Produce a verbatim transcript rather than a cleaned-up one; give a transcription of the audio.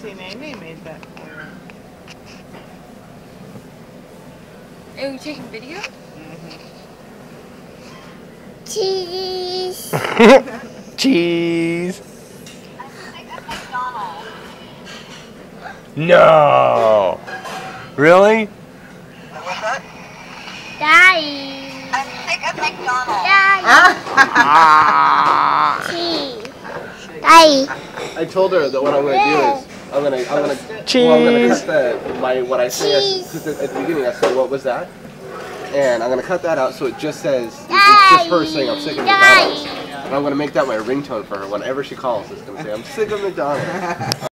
Auntie Nene made that for her. Are you taking video? Mm-hmm. Cheese. Cheese. No. Really? What's that? Daddy. I'm sick of McDonald's. Daddy. Cheese. Daddy. I told her that what I'm gonna do is I'm gonna I'm gonna Cheese. well, I'm gonna cut the my what I say Cheese. because at the beginning I said what was that, and I'm gonna cut that out so it just says it's just her saying I'm sick of McDonald's, and I'm gonna make that my ringtone for her whenever she calls. It's gonna say I'm sick of McDonald's.